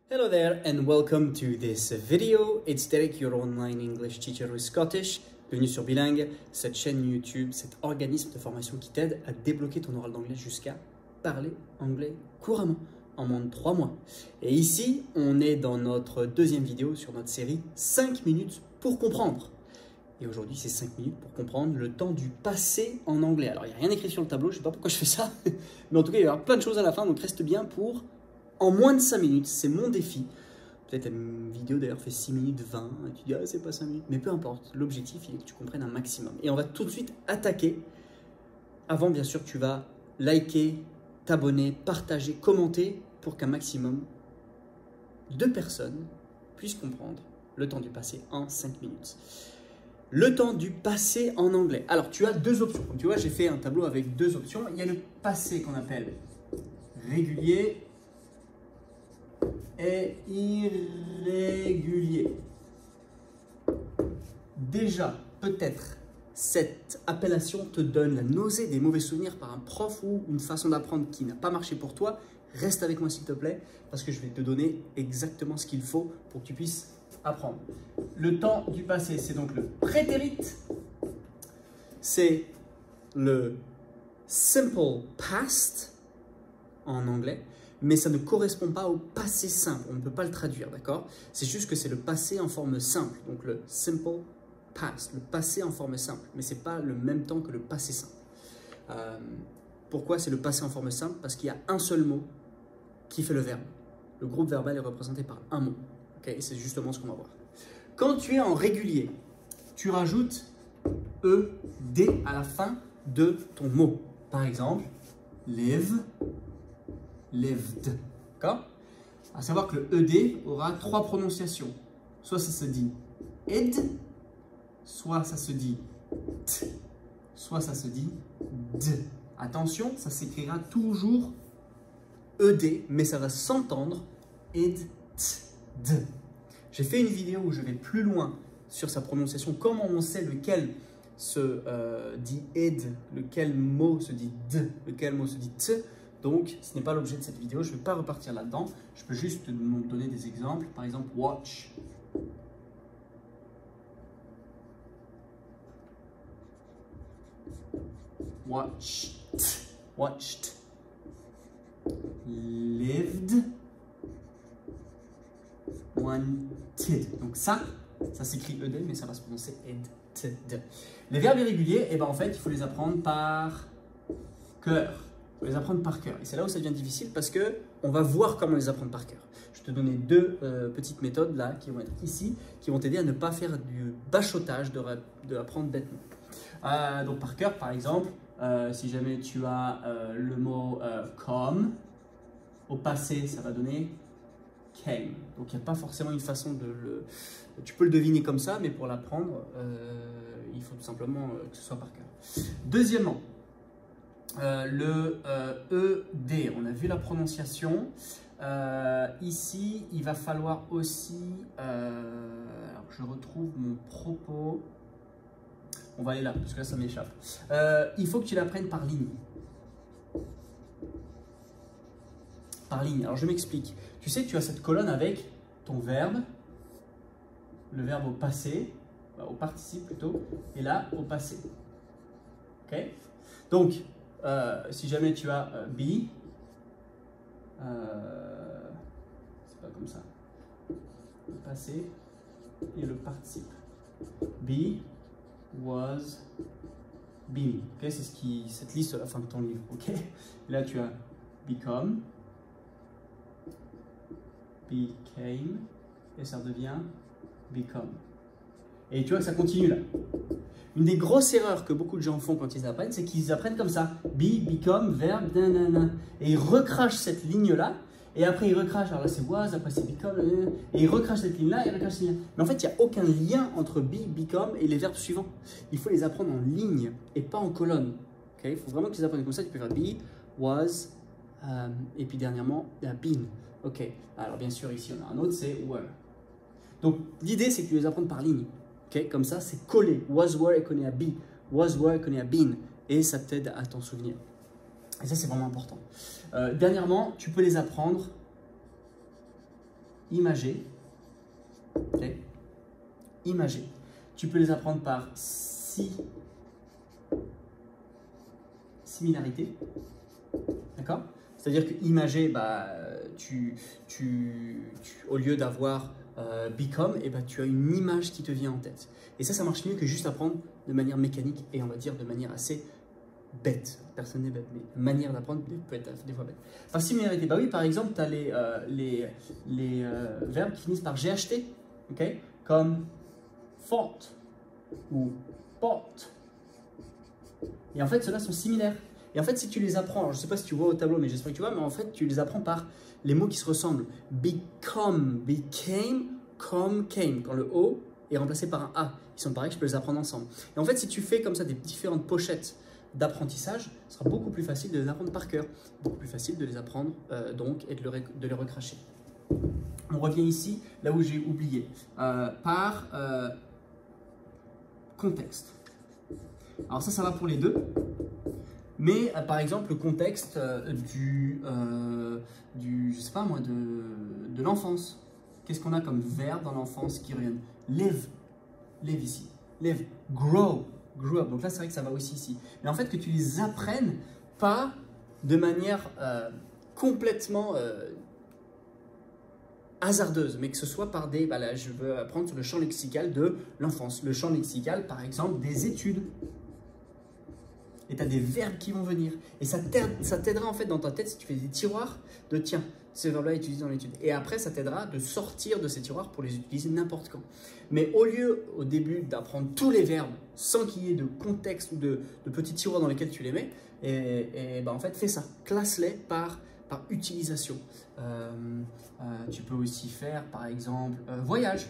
Hello there and welcome to this video. It's Derek, your online English teacher with Scottish. Bienvenue sur Bilingue, cette chaîne YouTube, cet organisme de formation qui t'aide à débloquer ton oral d'anglais jusqu'à parler anglais couramment en moins de 3 mois. Et ici, on est dans notre deuxième vidéo sur notre série 5 minutes pour comprendre. Et aujourd'hui, c'est 5 minutes pour comprendre le temps du passé en anglais. Alors, il n'y a rien écrit sur le tableau, je ne sais pas pourquoi je fais ça, mais en tout cas, il va y avoir plein de choses à la fin, donc reste bien pour... En moins de 5 minutes, c'est mon défi. Peut-être une vidéo d'ailleurs fait 6 minutes 20, et tu dis ah c'est pas 5 minutes, mais peu importe, l'objectif il est que tu comprennes un maximum. Et on va tout de suite attaquer. Avant bien sûr tu vas liker, t'abonner, partager, commenter pour qu'un maximum de personnes puissent comprendre le temps du passé en 5 minutes. Le temps du passé en anglais. Alors tu as deux options. Comme tu vois j'ai fait un tableau avec deux options. Il y a le passé qu'on appelle régulier et irrégulier. Déjà, peut-être, cette appellation te donne la nausée, des mauvais souvenirs par un prof ou une façon d'apprendre qui n'a pas marché pour toi. Reste avec moi s'il te plaît, parce que je vais te donner exactement ce qu'il faut pour que tu puisses apprendre. Le temps du passé, c'est donc le prétérit, c'est le simple past en anglais, mais ça ne correspond pas au passé simple. On ne peut pas le traduire, d'accord? C'est juste que c'est le passé en forme simple, donc le simple past, le passé en forme simple, mais ce n'est pas le même temps que le passé simple. Pourquoi c'est le passé en forme simple? Parce qu'il y a un seul mot qui fait le verbe. Le groupe verbal est représenté par un mot. Okay? C'est justement ce qu'on va voir. Quand tu es en régulier, tu rajoutes ED à la fin de ton mot. Par exemple, live, lived. D'accord? À savoir que le ED aura 3 prononciations. Soit ça se dit id, soit ça se dit t, soit ça se dit d. Attention, ça s'écrira toujours ED, mais ça va s'entendre id, t, d. J'ai fait une vidéo où je vais plus loin sur sa prononciation, comment on sait lequel se dit id, lequel mot se dit d, lequel mot se dit t. Donc, ce n'est pas l'objet de cette vidéo, je ne vais pas repartir là-dedans. Je peux juste te donner des exemples. Par exemple, watch. Watched. Watched. Lived. Wanted. Donc ça s'écrit ED, mais ça va se prononcer ed. Les verbes irréguliers, eh ben, en fait, il faut les apprendre par cœur. Il faut les apprendre par cœur. Et c'est là où ça devient difficile parce qu'on va voir comment les apprendre par cœur. Je vais te donner deux petites méthodes là qui vont être ici, qui vont t'aider à ne pas faire du bachotage de apprendre bêtement. Donc par cœur, par exemple, si jamais tu as le mot come, au passé, ça va donner came. Donc il n'y a pas forcément une façon de le... Tu peux le deviner comme ça, mais pour l'apprendre, il faut tout simplement que ce soit par cœur. Deuxièmement, le ED, on a vu la prononciation. Ici, il va falloir aussi, alors je retrouve mon propos, on va aller là, parce que là ça m'échappe. Il faut que tu l'apprennes par ligne. Par ligne, alors je m'explique. Tu sais que tu as cette colonne avec ton verbe, le verbe au passé, au participe plutôt, et là au passé. Ok? Donc, si jamais tu as be, c'est pas comme ça, le passé et le participe. Be, was, been. Okay, c'est cette liste à la fin de ton livre. Okay? Là, tu as become, became, et ça devient become. Et tu vois que ça continue là. Une des grosses erreurs que beaucoup de gens font quand ils apprennent, c'est qu'ils apprennent comme ça. Be, become, verbe, nanana. Et ils recrachent cette ligne-là. Et après, ils recrachent. Alors là, c'est was, après, c'est become. Et ils recrachent cette ligne-là et ils recrachent cette ligne-là. Mais en fait, il n'y a aucun lien entre be, become et les verbes suivants. Il faut les apprendre en ligne et pas en colonne. Okay? Il faut vraiment que tu les apprennes comme ça. Tu peux faire be, was, et puis dernièrement, been. Ok. Alors bien sûr, ici, on a un autre, c'est were. Donc, l'idée, c'est que tu les apprennes par ligne. Okay, comme ça, c'est collé. Was, were est connu à be. Was, were est connu à been. Et ça t'aide à t'en souvenir. Et ça, c'est vraiment important. Dernièrement, tu peux les apprendre imagé. Okay. Imagé. Tu peux les apprendre par similarité. D'accord? C'est-à-dire que imagé, bah, au lieu d'avoir become, et bah, tu as une image qui te vient en tête. Et ça marche mieux que juste apprendre de manière mécanique et on va dire de manière assez bête. Personne n'est bête, mais la manière d'apprendre peut être des fois bête. Par similarité, bah oui, par exemple, tu as les verbes qui finissent par GHT, okay? Comme fought ou bought. Et en fait, ceux-là sont similaires. Et en fait, si tu les apprends, je ne sais pas si tu vois au tableau, mais j'espère que tu vois, mais en fait, tu les apprends par les mots qui se ressemblent. Become, became, come, came. Quand le O est remplacé par un A, ils sont pareils, je peux les apprendre ensemble. Et en fait, si tu fais comme ça des différentes pochettes d'apprentissage, ce sera beaucoup plus facile de les apprendre par cœur. Beaucoup plus facile de les apprendre donc et de les recracher. On revient ici, là où j'ai oublié, par contexte. Alors ça va pour les deux. Mais par exemple, le contexte je sais pas moi, de l'enfance. Qu'est-ce qu'on a comme verbe dans l'enfance qui revient? Live, live ici. Live, grow, grow up. Donc là, c'est vrai que ça va aussi ici. Mais en fait, que tu les apprennes pas de manière complètement hasardeuse, mais que ce soit par des... Bah là, je veux apprendre sur le champ lexical de l'enfance. Le champ lexical, par exemple, des études. Et tu as des verbes qui vont venir. Et ça t'aidera en fait dans ta tête si tu fais des tiroirs de tiens, ces verbes-là utilisés dans l'étude. Et après, ça t'aidera de sortir de ces tiroirs pour les utiliser n'importe quand. Mais au lieu, au début, d'apprendre tous les verbes sans qu'il y ait de contexte ou de petits tiroirs dans lesquels tu les mets, et bah en fait, fais ça. Classe-les par utilisation. Tu peux aussi faire, par exemple, voyage.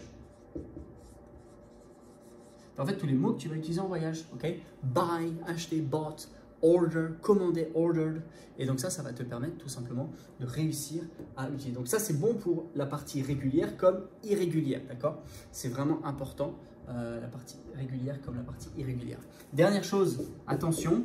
En fait, tous les mots que tu vas utiliser en voyage, ok? Buy, acheter, bought, order, commander, ordered. Et donc ça va te permettre tout simplement de réussir à utiliser. Donc ça, c'est bon pour la partie régulière comme irrégulière, d'accord? C'est vraiment important, la partie régulière comme la partie irrégulière. Dernière chose, attention,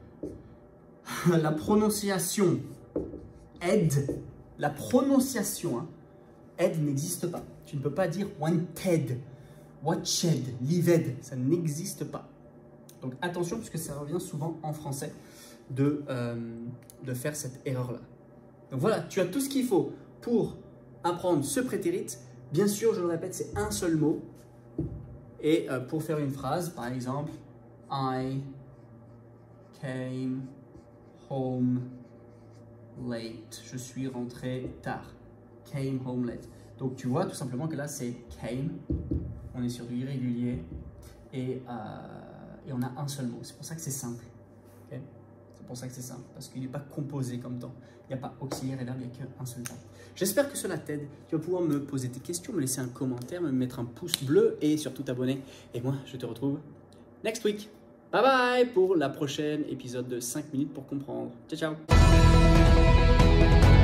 la prononciation aide. La prononciation, hein, aide n'existe pas. Tu ne peux pas dire wanted. Watched, lived, ça n'existe pas. Donc attention, puisque ça revient souvent en français de faire cette erreur-là. Donc voilà, tu as tout ce qu'il faut pour apprendre ce prétérit. Bien sûr, je le répète, c'est un seul mot. Et pour faire une phrase, par exemple, I came home late. Je suis rentré tard. Came home late. Donc tu vois tout simplement que là, c'est came. On est sur du irrégulier et on a un seul mot. C'est pour ça que c'est simple. Okay? C'est pour ça que c'est simple, parce qu'il n'est pas composé comme temps. Il n'y a pas auxiliaire et verbe, il n'y a qu'un seul temps. J'espère que cela t'aide. Tu vas pouvoir me poser tes questions, me laisser un commentaire, me mettre un pouce bleu et surtout t'abonner. Et moi, je te retrouve next week. Bye bye pour la prochaine épisode de 5 minutes pour comprendre. Ciao, ciao.